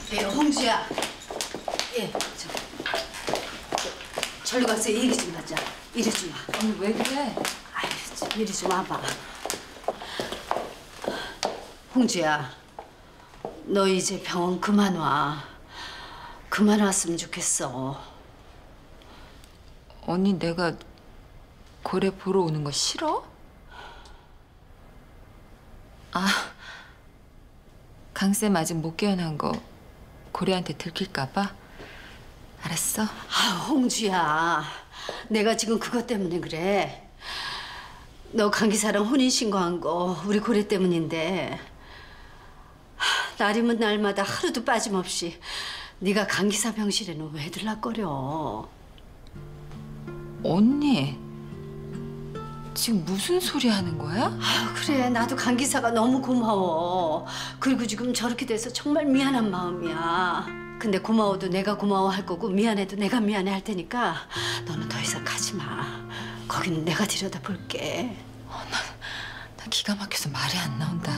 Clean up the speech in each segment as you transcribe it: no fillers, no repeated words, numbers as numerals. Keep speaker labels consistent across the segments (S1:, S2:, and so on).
S1: 예, 홍주야. 예, 절로 가서 얘기 좀 하자. 이리 좀 와.
S2: 언니 왜 그래?
S1: 아유, 이리 좀 와봐. 홍주야, 너 이제 병원 그만 와. 그만 왔으면 좋겠어.
S2: 언니 내가 고래 보러 오는 거 싫어? 아, 강쌤 아직 못 깨어난 거 고래한테 들킬까 봐? 알았어.
S1: 아, 홍주야. 내가 지금 그것 때문에 그래. 너 강기사랑 혼인신고한 거 우리 고래 때문인데 날이면 날마다 하루도 빠짐없이 네가 강기사 병실에는 왜 들락거려?
S2: 언니, 지금 무슨 소리 하는 거야?
S1: 아유, 그래. 나도 강기사가 너무 고마워. 그리고 지금 저렇게 돼서 정말 미안한 마음이야. 근데 고마워도 내가 고마워할 거고 미안해도 내가 미안해 할 테니까 너는 더 이상 가지 마. 거기는 내가 들여다볼게.
S2: 나 기가 막혀서 말이 안 나온다.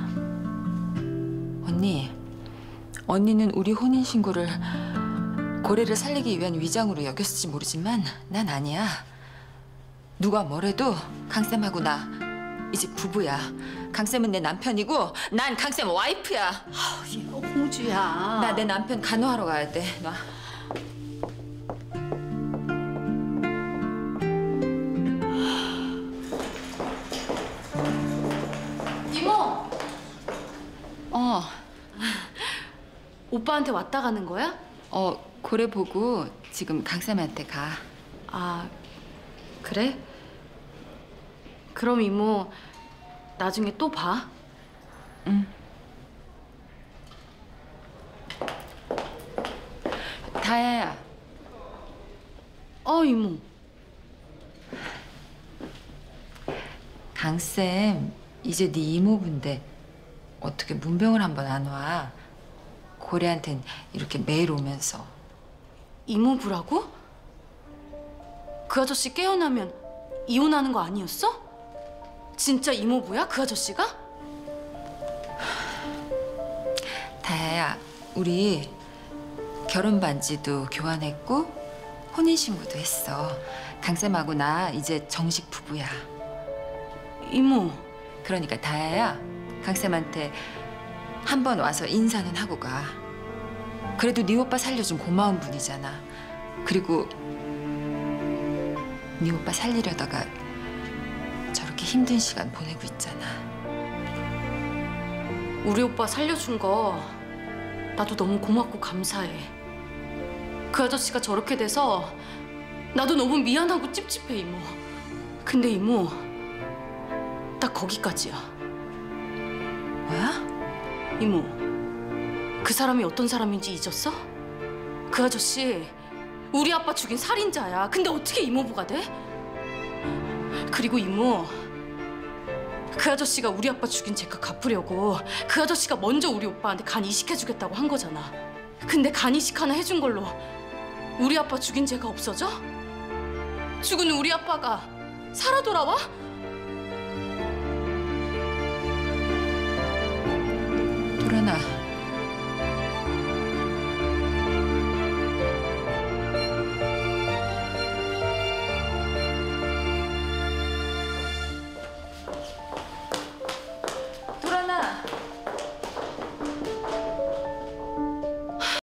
S2: 언니는 우리 혼인신고를 고래를 살리기 위한 위장으로 여겼을지 모르지만 난 아니야. 누가 뭐래도 강쌤하고 나 이제 부부야. 강쌤은 내 남편이고 난 강쌤 와이프야.
S1: 아우, 얘 홍주야.
S2: 나 내 남편 간호하러 가야 돼. 놔.
S3: 이모!
S2: 어,
S3: 오빠한테 왔다 가는 거야?
S2: 고래 보고 지금 강쌤한테 가.
S3: 아, 그래? 그럼 이모 나중에 또 봐.
S2: 응. 다혜야.
S3: 이모.
S2: 강쌤 이제 네 이모부인데 어떻게 문병을 한번 안 와? 고래한텐 이렇게 매일 오면서.
S3: 이모부라고? 그 아저씨 깨어나면 이혼하는 거 아니었어? 진짜 이모부야? 그 아저씨가?
S2: 다혜야, 우리 결혼 반지도 교환했고 혼인신고도 했어. 강쌤하고 나 이제 정식 부부야.
S3: 이모.
S2: 그러니까 다혜야, 강쌤한테 한 번 와서 인사는 하고 가. 그래도 네 오빠 살려준 고마운 분이잖아. 그리고 네 오빠 살리려다가 저렇게 힘든 시간 보내고 있잖아.
S3: 우리 오빠 살려준 거 나도 너무 고맙고 감사해. 그 아저씨가 저렇게 돼서 나도 너무 미안하고 찝찝해, 이모. 근데 이모, 딱 거기까지야.
S2: 뭐야?
S3: 이모, 그 사람이 어떤 사람인지 잊었어? 그 아저씨 우리 아빠 죽인 살인자야. 근데 어떻게 이모부가 돼? 그리고 이모, 그 아저씨가 우리 아빠 죽인 죄값 갚으려고 그 아저씨가 먼저 우리 오빠한테 간 이식해주겠다고 한 거잖아. 근데 간 이식 하나 해준 걸로 우리 아빠 죽인 죄가 없어져? 죽은 우리 아빠가 살아 돌아와?